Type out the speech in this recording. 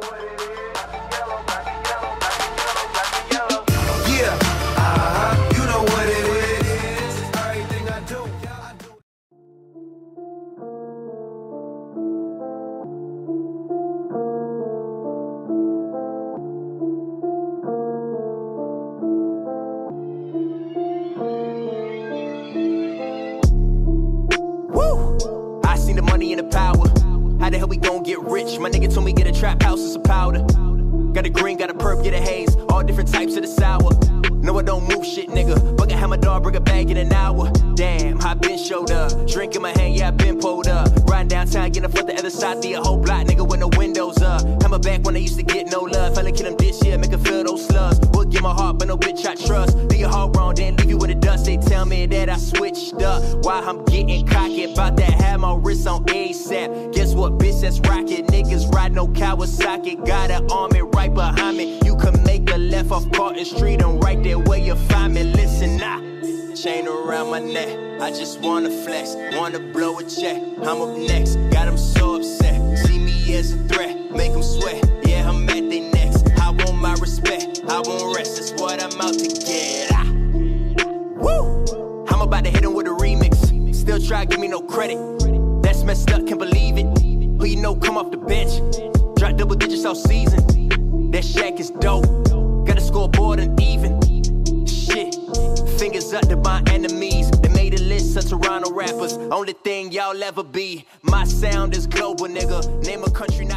My nigga told me get a trap house and some powder. Got a green, got a perp, get a haze. All different types of the sour. No, I don't move shit, nigga. Bucket have my dog, bring a bag in an hour. Damn, I been showed up. Drink in my hand, yeah, I been pulled up. Riding downtown, getting up the other side, the whole block, nigga, with no windows up. Hammer back when I used to get no love. Fella kill him this year, make her feel those slugs. Would give my heart, but no bitch I trust. Do your heart wrong, then leave you in the dust. They tell me that I switched up. Why I'm getting cocky about that, have my wrist on ASAP. Guess what, bitch, that's rocket. Niggas ride no Kawasaki. Got an army right behind me. You can make a left off Carton Street and right there where you find me. Listen, chain around my neck. I just wanna flex, wanna blow a check. I'm up next, got them so upset. See me as a threat, make them sweat. Yeah, I'm at they next. I want my respect, I won't rest. That's what I'm out to get. Woo! I'm about to hit him with a remix. Still try to give me no credit. That's messed up, can't believe it. Who you know come off the bench? Drop double digits all season. That shack is dope. Got a scoreboard and even. Shit. Fingers up to my enemies. They made a list of Toronto rappers. Only thing y'all ever be. My sound is global, nigga. Name a country.